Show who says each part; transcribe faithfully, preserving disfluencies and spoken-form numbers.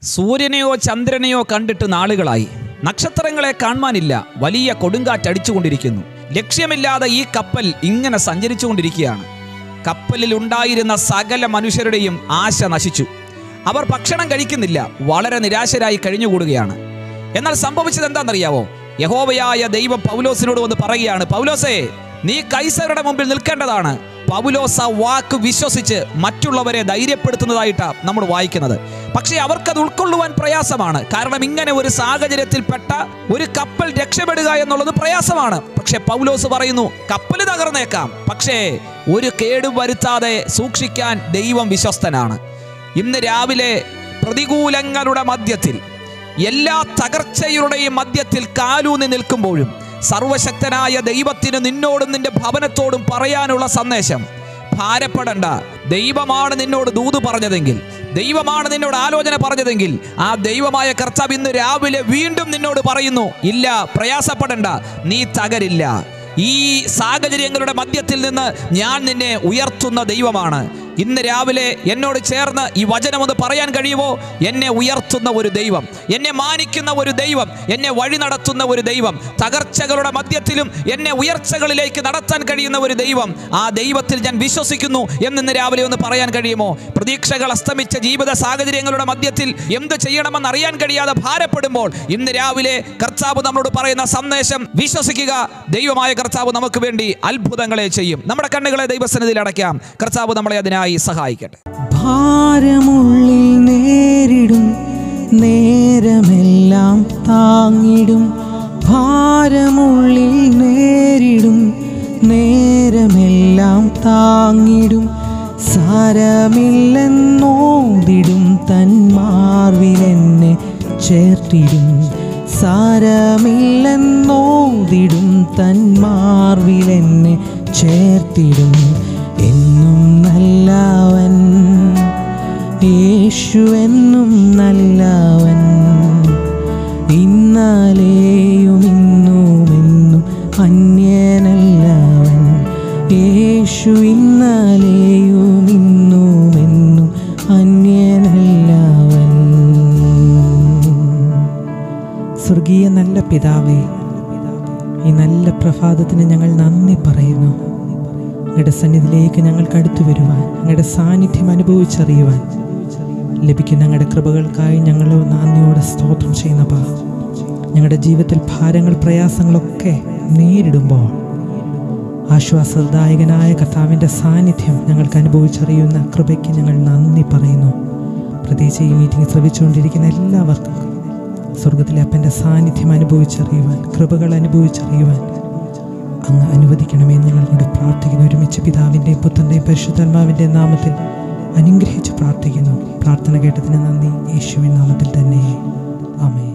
Speaker 1: സൂര്യനെയോ ചന്ദ്രനെയോ കണ്ടിട്ട് നാളുകളായി. നക്ഷത്രങ്ങളെ കാണാനില്ല. വലിയ കൊടുങ്കാറ്റടിച്ചുകൊണ്ടിരിക്കുന്നു. ലക്ഷ്യമില്ലാതെ ഈ കപ്പൽ ഇങ്ങനെ സഞ്ചരിച്ചുകൊണ്ടിരിക്കുകയാണ്. കപ്പലിൽ ഉണ്ടായിരുന്ന സകല മനുഷ്യരുടെയും ആശ നശിച്ചു. അവർ ഭക്ഷണം കഴിക്കുന്നില്ല. വളരെ നിരാശരായി കഴിഞ്ഞുകൂടുകയാണ്. എന്നാൽ സംഭവിച്ചത് എന്താണെന്നറിയാവോ? യഹോവയായ ദൈവം പൗലോസിനോട് വന്ന് പറയുകയാണ്, പൗലോസേ, നീ കൈസരുടെ മുമ്പിൽ നിൽക്കേണ്ടതാണ്. പൗലോസ് ആ വാക്ക് വിശ്വസിച്ച് മറ്റുള്ളവരെ ധൈര്യപ്പെടുത്തുന്നതായിട്ടാണ് നമ്മൾ വായിക്കുന്നത്. പക്ഷേ അവർക്കത് ഉൾക്കൊള്ളുവാൻ പ്രയാസമാണ്. കാരണം ഇങ്ങനെ ഒരു സാഹചര്യത്തിൽപ്പെട്ട ഒരു കപ്പൽ രക്ഷപ്പെടുക എന്നുള്ളത് പ്രയാസമാണ്. പക്ഷെ പൗലോസ് പറയുന്നു, കപ്പൽ തകർന്നേക്കാം, പക്ഷേ ഒരു കേടും വരുത്താതെ സൂക്ഷിക്കാൻ ദൈവം വിശ്വസ്തനാണ്. ഇന്ന് രാവിലെ പ്രതികൂലങ്ങളുടെ മധ്യത്തിൽ, എല്ലാ തകർച്ചയുടെയും മധ്യത്തിൽ കാലൂന്നി നിൽക്കുമ്പോഴും സർവശക്തനായ ദൈവത്തിന് നിന്നോടും നിന്റെ ഭവനത്തോടും പറയാനുള്ള സന്ദേശം, ഭാരപ്പെടണ്ട. ദൈവമാണ് നിന്നോട് ദൂത് പറഞ്ഞതെങ്കിൽ, ദൈവമാണ് നിന്നോട് ആലോചന പറഞ്ഞതെങ്കിൽ, ആ ദൈവമായ കർത്താവ് ഇന്ന് രാവിലെ വീണ്ടും നിന്നോട് പറയുന്നു, ഇല്ല, പ്രയാസപ്പെടണ്ട, നീ തകരില്ല. ഈ സാഹചര്യങ്ങളുടെ മധ്യത്തിൽ നിന്ന് ഞാൻ നിന്നെ ഉയർത്തുന്ന ദൈവമാണ്. ഇന്ന് രാവിലെ എന്നോട് ചേർന്ന് ഈ വചനമൊന്ന് പറയാൻ കഴിയുമോ? എന്നെ ഉയർത്തുന്ന ഒരു ദൈവം, എന്നെ മാനിക്കുന്ന ഒരു ദൈവം, എന്നെ വഴി നടത്തുന്ന ഒരു ദൈവം, തകർച്ചകളുടെ മധ്യത്തിലും എന്നെ ഉയർച്ചകളിലേക്ക് നടത്താൻ കഴിയുന്ന ഒരു ദൈവം, ആ ദൈവത്തിൽ ഞാൻ വിശ്വസിക്കുന്നു എന്നിന്ന് രാവിലെ ഒന്ന് പറയാൻ കഴിയുമോ? പ്രതീക്ഷകൾ അസ്തമിച്ച ജീവിത സാഹചര്യങ്ങളുടെ മധ്യത്തിൽ എന്ത് ചെയ്യണമെന്ന് അറിയാൻ കഴിയാതെ ഭാരപ്പെടുമ്പോൾ ഇന്ന് രാവിലെ കർത്താവ് നമ്മളോട് പറയുന്ന സന്ദേശം വിശ്വസിക്കുക. ദൈവമായ കർത്താവ് നമുക്ക് വേണ്ടി അത്ഭുതങ്ങളെ ചെയ്യും. നമ്മുടെ കണ്ണുകളെ ദൈവസന്നിധിയിൽ അടയ്ക്കാം. കർത്താവ് നമ്മളെ അതിനായി സഹായിക്കട്ടെ.
Speaker 2: ഭാരമുള്ളിൽ നേരിടും നേരമെല്ലാം താങ്ങിടും. ഭാരമുള്ളിൽ നേരിടും നേരമെല്ലാം താങ്ങിടും. സാരമില്ലെന്നോതിടും തന്മാർവിലെന്നെ ചേർത്തിടും. സാരമില്ലെന്നോതിടും തന്മാർവിലെന്നെ ചേർത്തിടും. എന്നും നല്ലവൻ യേശു, എന്നും നല്ലവൻ. ഇന്നലെയും ഇന്നുമെന്നും അന്യനല്ലവൻ യേശു. ഇന്നലെയും ഇന്നുമെന്നും അന്യനല്ലവൻ. സ്വർഗീയ നല്ല പിതാവേ, ഈ നല്ല പ്രഭാതത്തിന് ഞങ്ങൾ നന്ദി പറയുന്നു. അങ്ങയുടെ സന്നിധിയിലേക്ക് ഞങ്ങൾക്ക് അടുത്തു വരുവാൻ, അങ്ങയുടെ സാന്നിധ്യം അനുഭവിച്ചറിയുവാൻ ലഭിക്കുന്ന ഞങ്ങളുടെ കൃപകൾക്കായി ഞങ്ങൾ നന്ദിയോടെ സ്തോത്രം ചെയ്യുന്നപ്പാ. ഞങ്ങളുടെ ജീവിതത്തിൽ ഭാരങ്ങൾ, പ്രയാസങ്ങളൊക്കെ നേരിടുമ്പോൾ ആശ്വാസദായകനായ കർത്താവിൻ്റെ സാന്നിധ്യം ഞങ്ങൾക്ക് അനുഭവിച്ചറിയുന്ന കൃപയ്ക്ക് ഞങ്ങൾ നന്ദി പറയുന്നു. പ്രത്യേകിച്ച് ഈ മീറ്റിംഗ് ശ്രവിച്ചുകൊണ്ടിരിക്കുന്ന എല്ലാവർക്കും സ്വർഗത്തിലെ അപ്പൻ്റെ സാന്നിധ്യം അനുഭവിച്ചറിയുവാൻ, കൃപകൾ അനുഭവിച്ചറിയുവാൻ അങ്ങ് അനുവദിക്കണമെന്ന് ഞങ്ങളോട് പ്രാർത്ഥിക്കുന്നു. ഒരുമിച്ച് പിതാവിൻ്റെയും പുത്രൻ്റെയും പരിശുദ്ധാത്മാവിൻ്റെ നാമത്തിൽ അനുഗ്രഹിച്ച് പ്രാർത്ഥിക്കുന്നു. പ്രാർത്ഥന കേട്ടതിന് നന്ദി. യേശുവിൻ നാമത്തിൽ തന്നെ ആമേൻ.